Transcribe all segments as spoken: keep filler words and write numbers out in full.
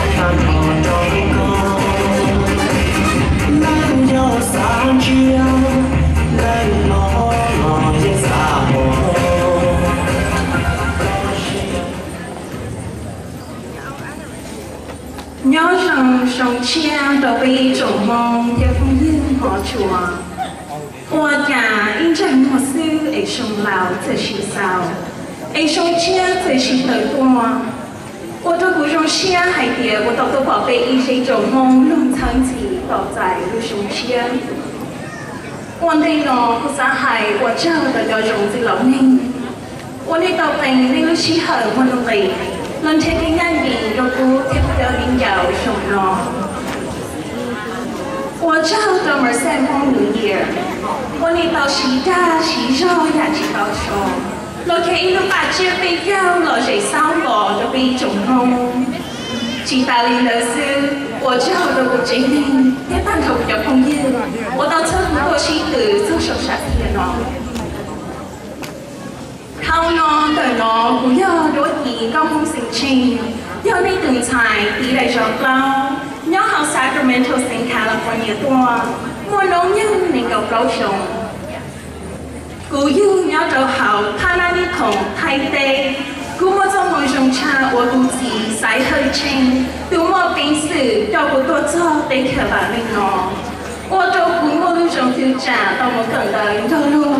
nhớ rằng sống chia đầu bị trộm mong theo phong yên họ chùa qua nhà in tranh một sư ấy sống lào từ chỉ sao ấy sống chia từ chỉ tới qua我这古种些海蝶，我到都宝贝一些种梦弄长期到在路上些。我那个不啥海，我找的叫种子老命。我那到病那个时候我努力，能贴给眼睛，如果贴不到领导什么。我找的么三方五year，我那到西大西绕也知道说。เราแค่อินทบาทเชื่อไปเที่ยวเราใช้เศร้าบ่อจะไปจงงจีตาลินเลซื้อ我知道的不真灵一般头比较碰见我到车不过是từ做手杀的喏เขานอนแต่นอนกูย่อรถอีก็คงสิ่งชิงย่อในตื่นชายตีได้จอบเล่าย่อเขาซาคราเมนโตเซนแคลิฟอร์เนียตัวมัวน้องยังในเก่าเก่าชงกูยูnhớ đầu hậu他那里孔太低，กู莫做梦中差我估计使去清，ดู莫平时照顾多做得可把命咯，我照顾莫路上挑战到我更大走路，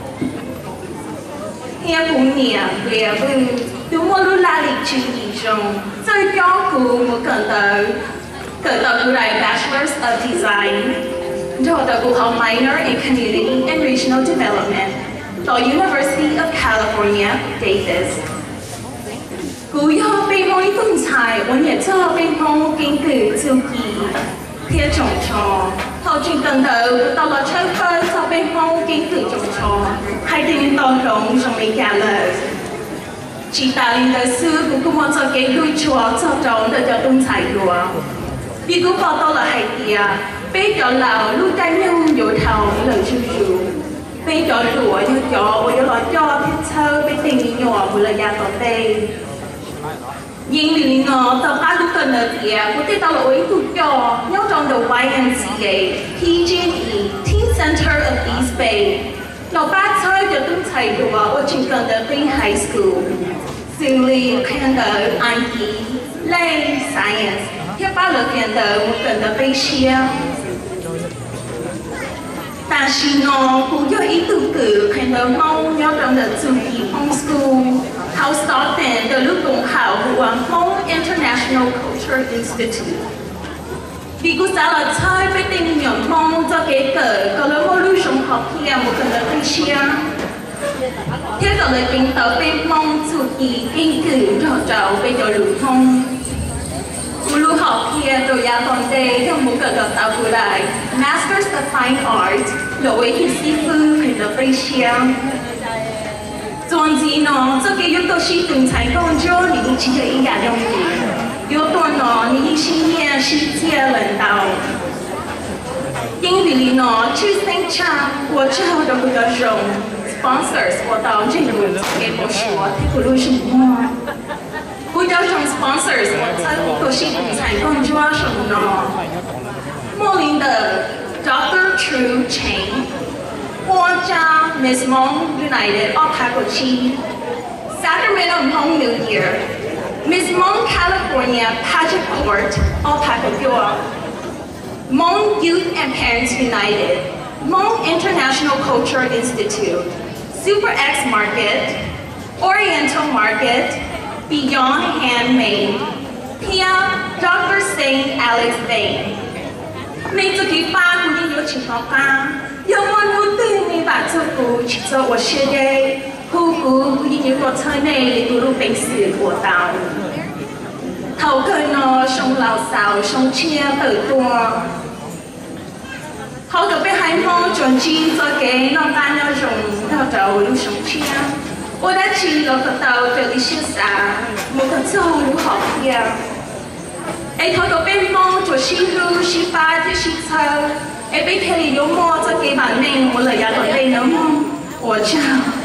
也不年也不，ดู莫路哪里去一种，再照顾我更大，更大กูได้ Bachelors of Design。Tohoku held minor in Community and Regional Development at University of California, Davis. กูยอมเป็นมวยตุ้งชายวันนี้ชอบเป็นมวยเก่งกือจูกีเที่ยวจงชอเขาจึงตั้งเดิมตลอดเช้าเฟิร์ชอบเป็นมวยเก่งกือจงชอให้ได้ยินตอนร้องจงไม่แก่เลยจีตาลินเดซื้อกูกูมองจะเก่งด้วยชัวชอบจองเดินจะตุ้งชายรัวบีกูพอตลอดให้เดียbây giờ là lúc đánh nhau nhiều thầu lời chú chú bây giờ rủa như cho bây giờ là cho thiết thơ bây tình nhỏ vừa là gia tỏ tê nhưng vì ngờ tao ta lúc cần ở địa của tê tao lỗi tụt cho nhau trong đầu Y M C A P G and E Teen Center of East Bayเราบ้านเช่จะต้องใช้ตัวว่าจึงcần ở Green High School ซึ่งเรียน看的 I T 类 Science ที่บ้านเราเรียน的我cần的被写但是呢，我有一度个看到猫要让的注意 homeschool， how Stockton 的路公好和 Home International Culture Institute。比如啥了菜被定养猫做给个，个了我路上学片我跟着对象，贴个了领导被猫注意，根据找找被叫流通。กูรู้หอบเพียโดยยาตอนเดย์ที่มุกกับตาบุไร Masters of Fine Art โดยที่ซีฟูเป็นตัวไปเชียงจวนจีนอ这个有都是东菜工作你一起的应该用的有多呢你一起也是接人道英语里呢去生产我之后的不得用 sponsors 我到这里给我说ที่กูรู้什么กูจะส่ง sponsors 我在都是不采购抓什么呢？莫林的 Doctor True Chain， 或者 Miss Mong United of Takochi， Sacramento Home New Year， Miss Mong California Pageant Court of Takoyoa， Mong Youth and Parents United， Mong International Culture Institute， Super X Market，Oriental Market。Beyond Handmade, Pia Doctor Saint Alex Bay. ในจุดที่ป้าคุณยิ่งยศชิมเขาป้ายังวันนู้นตื่นในบาทเจ้ากูชิเจ้าว่าเชื่อได้ผู้กูกูยิ่งยศตัวเธอในกูรู้เป็นสื่อหัวเตาเขาเคยนอชงเหล่าสาวชงเชียร์เปิดตัวเขาจะไปให้พ่อจนจีนจะเก๋น้องการยอดชงเราจะรู้ชงเชียร์我在去了个到这里学啥，我的走路好偏。哎，他个被猫做西路西巴的西车，哎被天里有猫做给把内我了呀，都累了猫，我这。